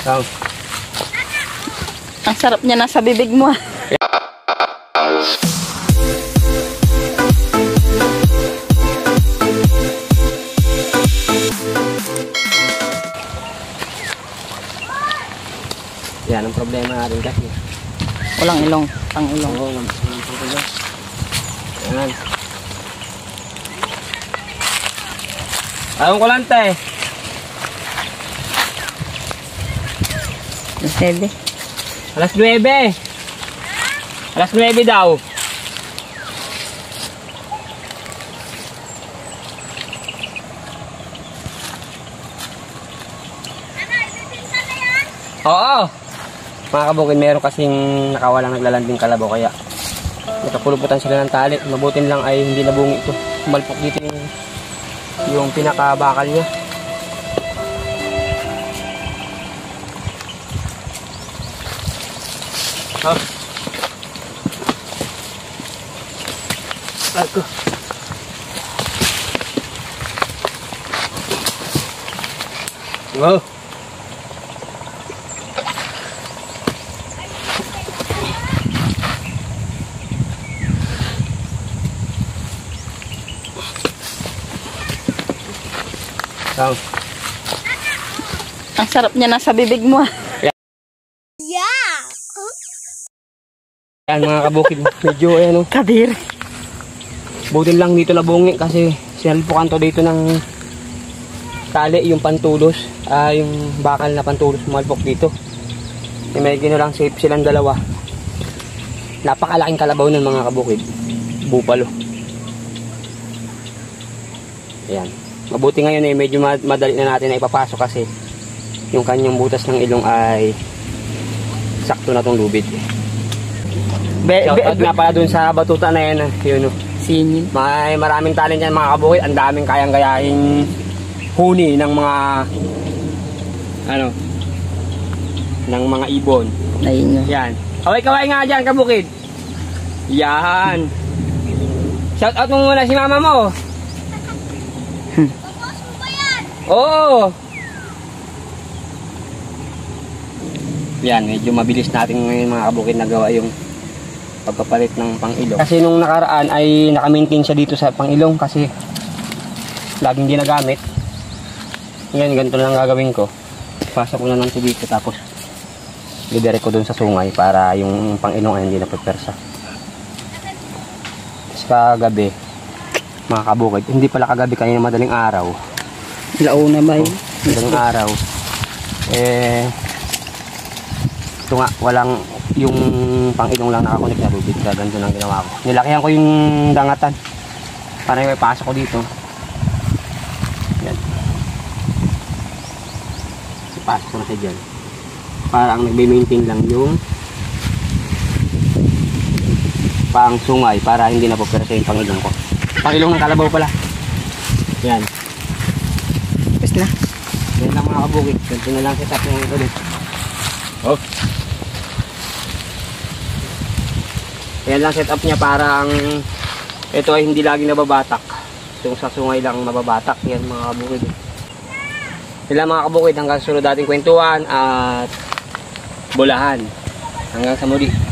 So, ang sarap niya nasa bibig mo. yan ang problema natin kasi. Walang ilong, pang ilong. Oo, walang ilong. Yan. Ayaw ko lang tayo. Steady. Alas 9. Alas 9 daw. Oo. Mga kabukid, meron kasing nakawalang naglalanding kalabaw kaya nakapuluputan sila ng tali. Mabutin lang ay hindi nabungi ito. Malpok dito yung pinakabakal niya. Oh. Ako. Oh. So, ang sarap niya nasa bibig mo. yan mga kabukid, medyo ayan o. Kabir. Butin lang dito labungi kasi sinalpukan to dito ng tali, yung pantulos, yung bakal na pantulos malpok dito. May gino lang safe silang dalawa. Napakalaking kalabaw ng mga kabukid. Bupalo. Ayan. Mabuti ngayon medyo madali na natin na ipapasok kasi yung kanyang butas ng ilong ay sakto na tong lubid. Shoutout nga pala dun sa batuta na yan. Yun, singin. may maraming talent yan mga kabukid. Ang daming kayang gayahin huni ng mga ng mga ibon. Ayun yun. Yan. Kaway-kaway nga dyan kabukid. Yan. Shoutout mo muna si mama mo. Oo. Yan, medyo mabilis natin ngayon mga kabukid nagawa yung pagpapalit ng pangilong. Kasi nung nakaraan ay naka-maintain siya dito sa pangilong kasi laging ginagamit. Ngayon, ganito lang gagawin ko. Pasok ko na lang ito dito tapos lidirect ko dun sa sungay para yung pangilong ay hindi napapersa. Tapos kagabi, mga kabukid, hindi pala kagabi kanina madaling araw. Launa ba yun? Madaling araw. Ito nga, walang yung pangilong lang nakakunik na lubid. Kaya ganito lang ginawa ko. Nilakihan ko yung dangatan para may pasok ko dito. Yan. Ipasok ko na siya dyan. Para ang nagbe-maintain lang yung pang sungay para hindi na pupersa yung pangilong ko. Pangilong ng kalabaw pala. Yan. Tapos na. Yan lang mga kabukid. Ganito na lang setup ng ito dito. Oh. Yan lang setup niya para ang ito ay hindi lagi nababatak. Yung sa sungay lang mababatak. Yan mga kabukid. Yan mga kabukid hanggang sunod dating kwentuhan at bulahan. Hanggang sa muli.